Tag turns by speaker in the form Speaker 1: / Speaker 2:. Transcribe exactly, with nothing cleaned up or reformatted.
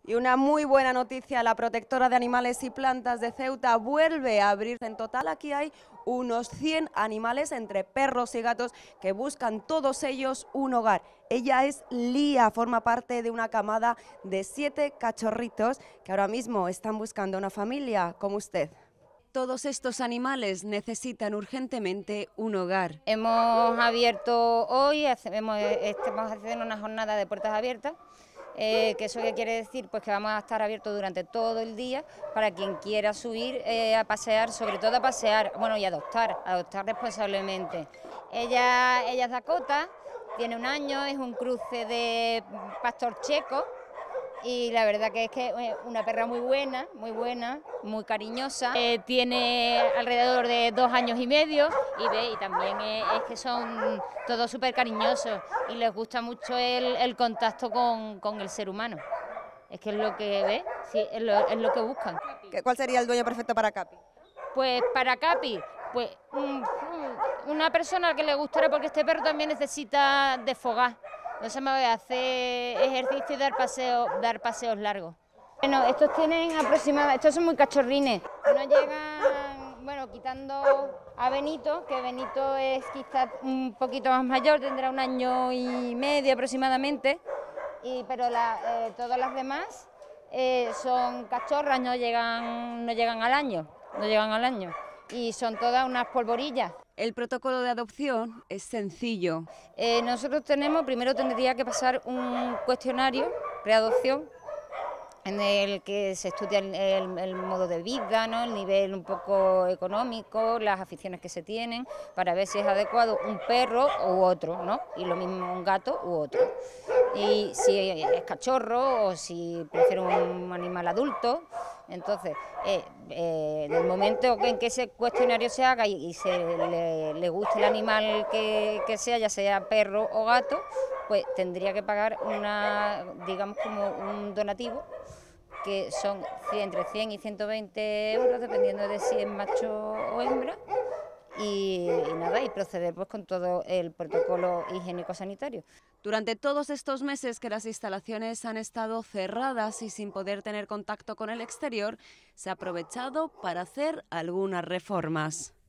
Speaker 1: Y una muy buena noticia, la protectora de animales y plantas de Ceuta vuelve a abrir. En total aquí hay unos cien animales entre perros y gatos que buscan todos ellos un hogar. Ella es Lía, forma parte de una camada de siete cachorritos que ahora mismo están buscando una familia como usted. Todos estos animales necesitan urgentemente un hogar.
Speaker 2: Hemos abierto hoy, hacemos, estamos haciendo una jornada de puertas abiertas. Eh, que eso qué quiere decir, pues que vamos a estar abiertos durante todo el día para quien quiera subir eh, a pasear, sobre todo a pasear, bueno, y adoptar, adoptar responsablemente. Ella, ella es Dakota, tiene un año, es un cruce de pastor checo y la verdad que es que es una perra muy buena, muy buena, muy cariñosa. Eh, tiene alrededor de dos años y medio y ve, y también es, es que son todos súper cariñosos y les gusta mucho el, el contacto con, con el ser humano. Es que es lo que ve, sí, es lo, es lo que buscan.
Speaker 1: ¿Cuál sería el dueño perfecto para Capi?
Speaker 2: Pues para Capi, pues un, una persona que le gustara, porque este perro también necesita desfogar. Entonces me voy a hacer ejercicio y dar, paseo, dar paseos largos. Bueno, estos tienen aproximadamente, estos son muy cachorrines. No llegan, bueno, quitando a Benito, que Benito es quizás un poquito más mayor, tendrá un año y medio aproximadamente, y, pero la, eh, todas las demás eh, son cachorras, no llegan, no llegan al año, no llegan al año, y son todas unas polvorillas.
Speaker 1: El protocolo de adopción es sencillo.
Speaker 2: Eh, nosotros tenemos, primero tendría que pasar un cuestionario preadopción en el que se estudia el, el, el modo de vida, ¿no? El nivel un poco económico, las aficiones que se tienen, para ver si es adecuado un perro u otro, ¿no? Y lo mismo un gato u otro. Y si es cachorro o si prefiere un animal adulto. Entonces, eh, eh, en el momento en que ese cuestionario se haga y, y se le, le guste el animal que, que sea, ya sea perro o gato, pues tendría que pagar una, digamos, como un donativo, que son entre cien y ciento veinte euros, dependiendo de si es macho o hembra, y, y nada, y proceder pues con todo el protocolo higiénico-sanitario.
Speaker 1: Durante todos estos meses que las instalaciones han estado cerradas y sin poder tener contacto con el exterior, se ha aprovechado para hacer algunas reformas.